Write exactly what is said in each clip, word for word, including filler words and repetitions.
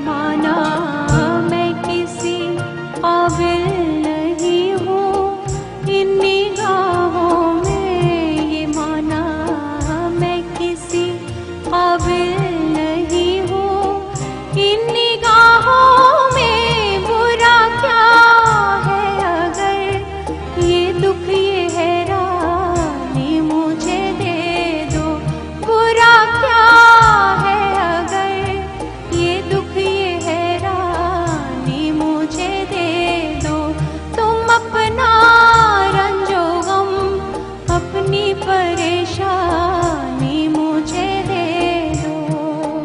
माना मैं किसी काबिल नहीं हूँ, इन निगाहों में ये माना मैं किसी काबिल नहीं हूँ, इन निगाहों में बुरा क्या है अगर ये दुख ये हैरानी मुझे दे दो। बुरा क्या है अगर ये दुख ये हैरानी मुझे दे दो। तुम अपना रंजो गम अपनी परेशानी मुझे दे दो।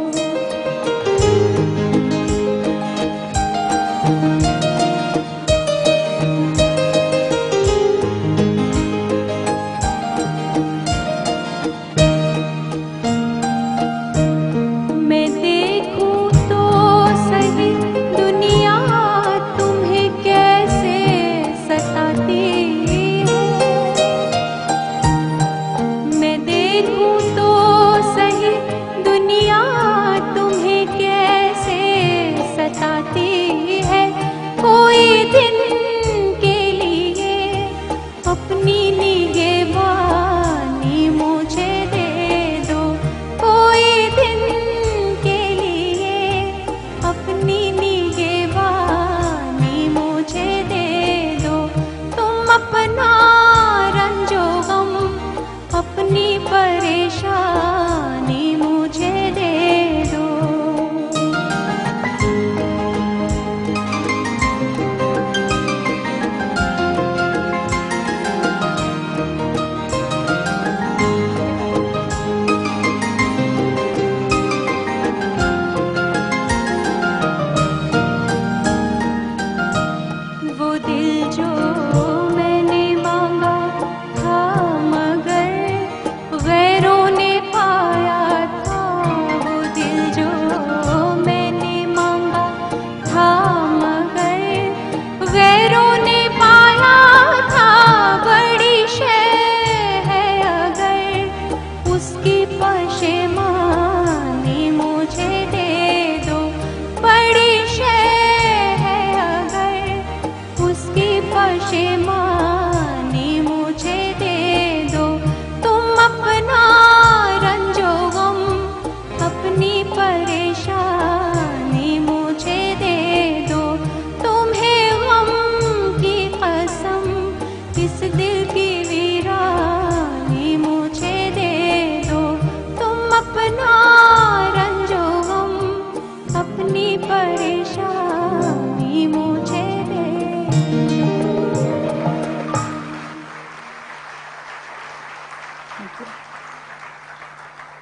मैं देखूं तो सही दुनिया तुम्हें कैसे सताती है। मैं देखूं तो सही दुनिया तुम्हें कैसे सताती है। कोई दिन के लिए अपनी निगहबानी मुझे दे दो। कोई दिन के लिए अपनी निगहबानी मुझे दे दो। तुम अपना रंजो गम अपनी परेशानी मुझे दे दो। वो दिल जो मैंने मांगा था मगर गैरों ने पाया था। वो दिल जो मैंने मांगा था मगर गैरों ने पाया था। बड़ी शय है अगर उसकी पशेमानी मुझे दे दो। बड़ी शय है अगर उसकी पशेमानी मुझे दे दो। तुम अपना रंजो गम अपनी परेशानी मुझे दे दो। तुम्हें गम की कसम इस दिल की वीरानी मुझे दे दो। तुम अपना रंजो गम अपनी परेशानी मुझे दे दो।